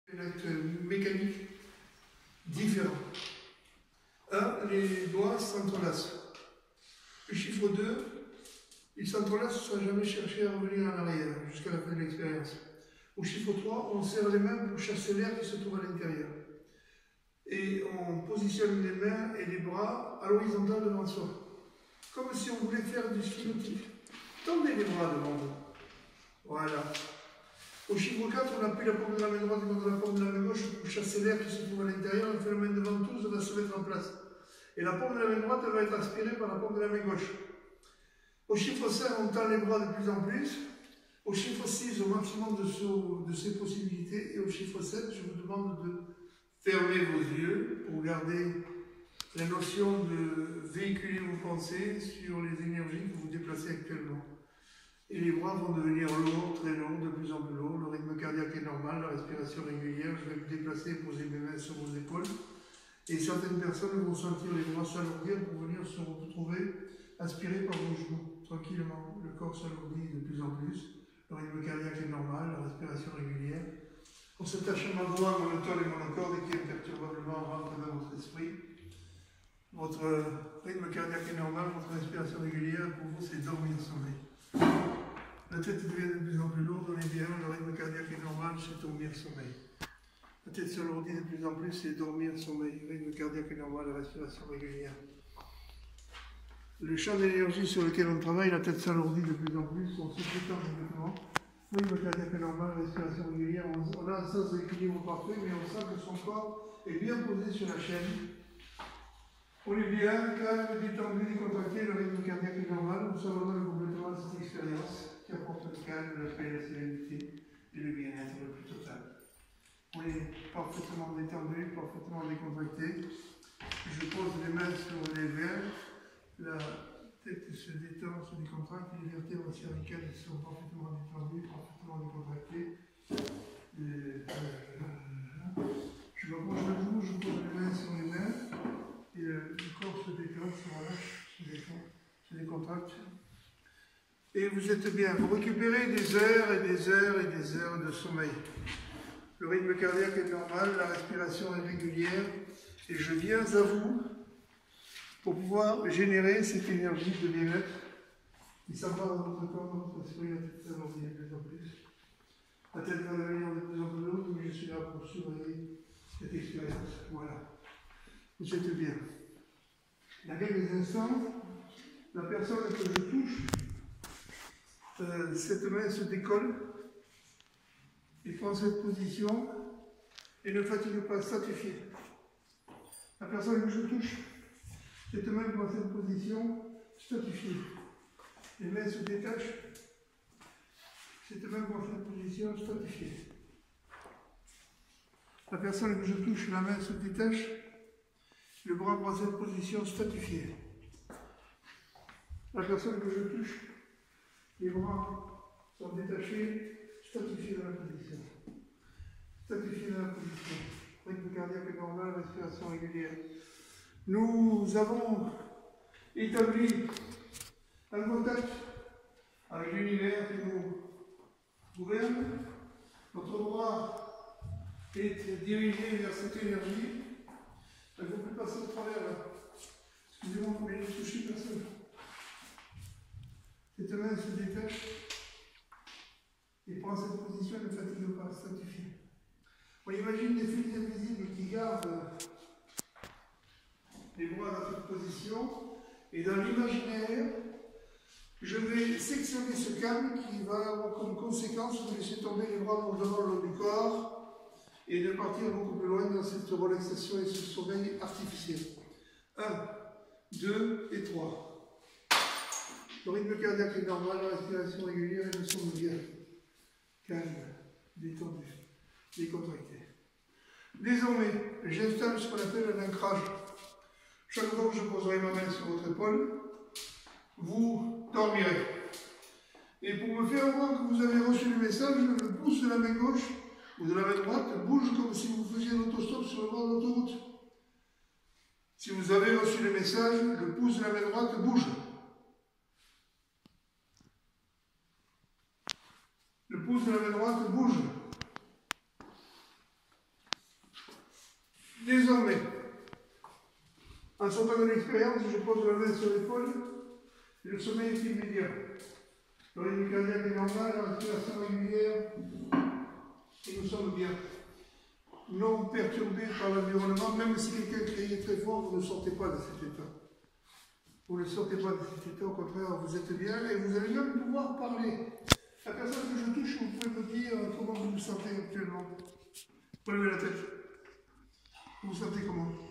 Un acte mécanique différent. 1. Les doigts s'entrelacent. Le chiffre 2, ils s'entrelacent sans jamais chercher à revenir en arrière jusqu'à la fin de l'expérience. Au chiffre 3, on serre les mains pour chasser l'air qui se trouve à l'intérieur. Et on positionne les mains et les bras à l'horizontale devant soi. Comme si on voulait faire du ski nautique. Tendez les bras devant vous. Voilà. Au chiffre 4, on appuie la paume de la main droite contre la paume de la main gauche pour chasser l'air qui se trouve à l'intérieur. On fait la main devant tous, ça va se mettre en place. Et la paume de la main droite va être aspirée par la paume de la main gauche. Au chiffre 5, on tend les bras de plus en plus. Au chiffre 6, au maximum de ses possibilités. Et au chiffre 7, je vous demande de fermer vos yeux pour garder la notion de véhiculer vos pensées sur les énergies que vous déplacez actuellement. Et les bras vont devenir lourds, très lourds, de plus en plus lourds. Le rythme cardiaque est normal, la respiration régulière. Je vais me déplacer, poser mes mains sur vos épaules. Et certaines personnes vont sentir les bras s'alourdir pour venir se retrouver aspirés par vos genoux, tranquillement. Le corps s'alourdit de plus en plus. Le rythme cardiaque est normal, la respiration régulière. On s'attache à ma voix, monotone et monocorde qui imperturbablement rentre dans votre esprit. Votre rythme cardiaque est normal, votre respiration régulière, pour vous c'est dormir sommeil. La tête devient de plus en plus lourde, on est bien, le rythme cardiaque est normal, c'est dormir sommeil. La tête s'alourdit de plus en plus, c'est dormir sommeil. Le rythme cardiaque est normal, la respiration régulière. Le champ d'énergie sur lequel on travaille, la tête s'alourdit de plus en plus, on se détend complètement. Le rythme cardiaque est normal, la respiration régulière, on a un sens d'équilibre parfait, mais on sent que son corps est bien posé sur la chaîne. On est bien, calme, détendu, décontracté, le rythme cardiaque est normal, on s'abandonne complètement à cette expérience qui apporte le calme, la paix, la sérénité et le bien-être le plus total. On est parfaitement détendu, parfaitement décontracté. Je pose les mains sur les verges, la tête se détend, se décontracte, les vertèbres cervicales sont parfaitement détendues, parfaitement décontractées. Je m'approche de vous, je pose les mains sur les mains. Et le corps se détend, se relâche, se détend, se décontracte. Et vous êtes bien. Vous récupérez des heures et des heures et des heures de sommeil. Le rythme cardiaque est normal, la respiration est régulière. Et je viens à vous pour pouvoir générer cette énergie de bien-être qui s'empare dans votre corps, dans votre esprit, la tête s'alourdit de plus en plus. La tête va devenir de plus en plus lourde, mais je suis là pour surveiller cette expérience. Voilà. Vous êtes bien. Dans quelques instants, la personne que je touche, cette main se décolle et prend cette position et ne fatigue pas, statifié. La personne que je touche, cette main prend cette position, statifiée. Les mains se détachent, cette main prend cette position, statifiée. La personne que je touche, la main se détache. Le bras prend cette position statifiée. La personne que je touche, les bras sont détachés, statifiés dans la position. Statifiés dans la position. Rythme cardiaque normal, respiration régulière. Nous avons établi un contact avec l'univers qui nous gouverne. Notre bras est dirigé vers cette énergie. Elle ne peut plus passer au travers là. Excusez-moi, mais je ne touche personne. Cette main se détache et prend cette position, ne fatigue pas, statifié. On imagine des fils invisibles qui gardent les bras dans cette position, et dans l'imaginaire, je vais sectionner ce câble qui va avoir comme conséquence de laisser tomber les bras pour devant le haut du corps et de partir beaucoup plus loin dans cette relaxation et ce sommeil artificiel. 1, 2 et 3. Le rythme cardiaque est normal, la respiration régulière et le sommeil bien. Calme, détendu, décontracté. Désormais, j'installe ce qu'on appelle un ancrage. Chaque fois que je poserai ma main sur votre épaule, vous dormirez. Et pour me faire voir que vous avez reçu le message, le pouce de la main gauche ou de la main droite bouge comme si vous faisiez un autostop sur le bord de l'autoroute. Si vous avez reçu le message, le pouce de la main droite bouge. Le pouce de la main droite bouge. Désormais, en sortant de l'expérience, je pose la main sur l'épaule et le sommeil est immédiat. Le rythme cardiaque est normal, la respiration régulière et nous sommes bien. Non perturbés par l'environnement, même si quelqu'un criait très fort, vous ne sortez pas de cet état. Vous ne sortez pas de cet état, au contraire, vous êtes bien et vous allez même pouvoir parler. La personne que je touche, vous pouvez me dire comment vous vous sentez actuellement. Relevez la tête. Vous vous sentez comment?